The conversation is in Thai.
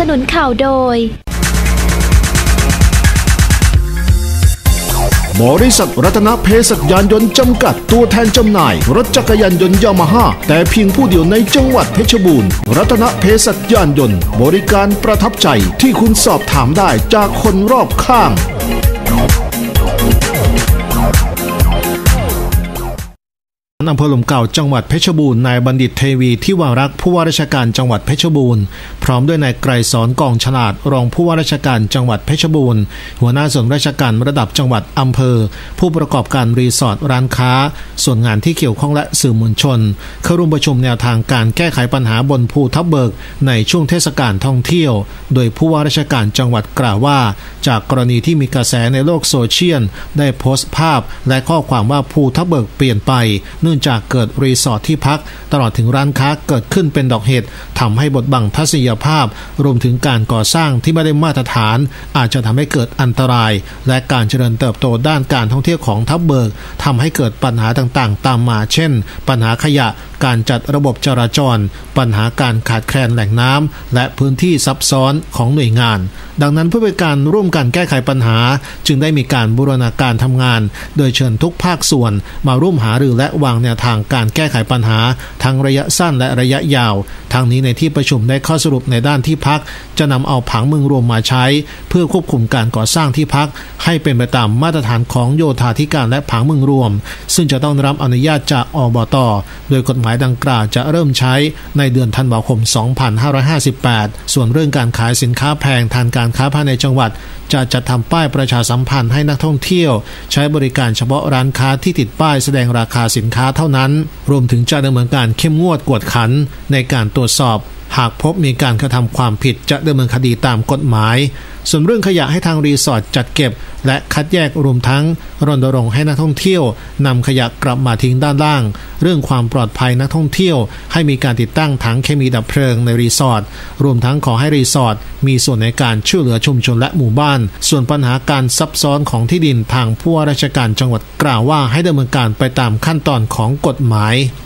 นุนข่าวโดยบริษัทรัตนเภสัชยานยนต์จำกัดตัวแทนจำหน่ายรถจักรยานยนต์ยามาฮ่าแต่เพียงผู้เดียวในจังหวัดเพชรบูรณ์รัตนเภสัชยานยนต์บริการประทับใจที่คุณสอบถามได้จากคนรอบข้างอำเภอหลุมเก่าจังหวัดเพชรบูรณ์นายบัณฑิตเทวีที่วารักษ์ผู้ว่าราชการจังหวัดเพชรบูรณ์พร้อมด้วยนายไกรสอนกองฉลาดรองผู้ว่าราชการจังหวัดเพชรบูรณ์หัวหน้าส่วนราชการระดับจังหวัดอำเภอผู้ประกอบการรีสอร์ทร้านค้าส่วนงานที่เกี่ยวข้องและสื่อมวลชนเข้าร่วมประชุมแนวทางการแก้ไขปัญหาบนภูทับเบิกในช่วงเทศกาลท่องเที่ยวโดยผู้ว่าราชการจังหวัดกล่าวว่าจากกรณีที่มีกระแสในโลกโซเชียลได้โพสต์ภาพและข้อความว่าภูทับเบิกเปลี่ยนไปเนื่องจากเกิดรีสอร์ทที่พักตลอดถึงร้านค้าเกิดขึ้นเป็นดอกเห็ดทำให้บดบังทัศนียภาพรวมถึงการก่อสร้างที่ไม่ได้มาตรฐานอาจจะทำให้เกิดอันตรายและการเจริญเติบโตด้านการท่องเที่ยวของทับเบิกทำให้เกิดปัญหาต่างๆตามมาเช่นปัญหาขยะการจัดระบบจราจรปัญหาการขาดแคลนแหล่งน้ำและพื้นที่ซับซ้อนของหน่วยงานดังนั้นเพื่อเป็นการร่วมกันแก้ไขปัญหาจึงได้มีการบูรณาการทำงานโดยเชิญทุกภาคส่วนมาร่วมหารือและวางแนวทางการแก้ไขปัญหาทั้งระยะสั้นและระยะยาวทั้งนี้ในที่ประชุมได้ข้อสรุปในด้านที่พักจะนำเอาผังเมืองรวมมาใช้เพื่อควบคุมการก่อสร้างที่พักให้เป็นไปตามมาตรฐานของโยธาธิการและผังเมืองรวมซึ่งจะต้องรับอนุญาตจากอบต.โดยกฎหมายดังกล่าวจะเริ่มใช้ในเดือนธันวาคม 2558 ส่วนเรื่องการขายสินค้าแพงทางการค้าภายในจังหวัดจะจัดทำป้ายประชาสัมพันธ์ให้นักท่องเที่ยวใช้บริการเฉพาะร้านค้าที่ติดป้ายแสดงราคาสินค้าเท่านั้นรวมถึงจะดำเนินการเข้มงวดกวดขันในการตรวจสอบหากพบมีการกระทำความผิดจะดำเนินคดีตามกฎหมายส่วนเรื่องขยะให้ทางรีสอร์ทจัดเก็บและคัดแยกรวมทั้งรณรงค์ให้นักท่องเที่ยวนำขยะกลับมาทิ้งด้านล่างเรื่องความปลอดภัยนักท่องเที่ยวให้มีการติดตั้งถังเคมีดับเพลิงในรีสอร์ทรวมทั้งขอให้รีสอร์ทมีส่วนในการช่วยเหลือชุมชนและหมู่บ้านส่วนปัญหาการซับซ้อนของที่ดินทางผู้ว่าราชการจังหวัดกล่าวว่าให้ดำเนินการไปตามขั้นตอนของกฎหมาย